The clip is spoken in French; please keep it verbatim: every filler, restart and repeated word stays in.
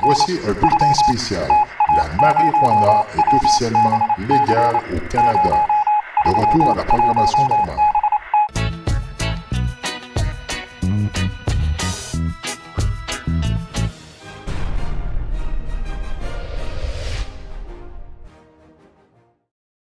Voici un bulletin spécial. La marijuana est officiellement légale au Canada. De retour à la programmation normale.